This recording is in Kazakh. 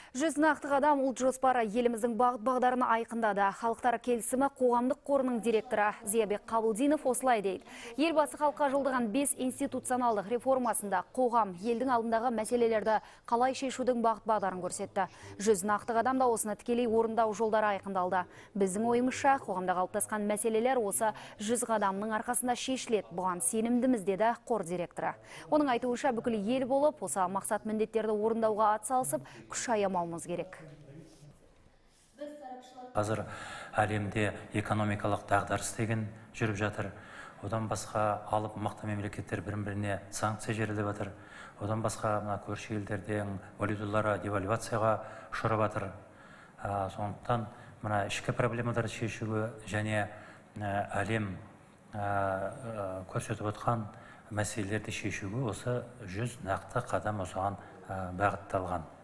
100 нақты қадам ұлт жоспары еліміздің бағыт-бағдарын айқындады. Халықтар келісімі қоғамдық қорының директоры Зиябек Қабылдинов осылай дейді. Елбасы халыққа жолдаған 5 институционалдық реформасында қоғам елдің алдындағы мәселелерді қалай шешудің бағыт-бағдарын көрсетті. 100 нақты қадамда осыны тікелей орындау жолдары айқындалды. Біздің ойымызша, қоғамда қалыптасқан мәселелер осы 100 қадамның арқасында шешіледі. Бұған сенімдіміз, деді қор директоры. Оның айтуынша, бүкіл ел болып, осы мақсат міндеттерді орындауға атсалысып, күш аямауымыз керек. Қазір әлемде экономикалық дағдарыс деген жүріп жатыр. Одан басқа алып мықты мемлекеттер бірін-біріне санкция жеріліп жатыр. Одан басқа көрші елдердің валюталары девальвацияға ұшырап жатыр. Сондықтан ішкі проблемаларды шешуге және әлем көрсетіп отқан мәселелерді шешуге осы 100 нақты қадам осыған бағытталған.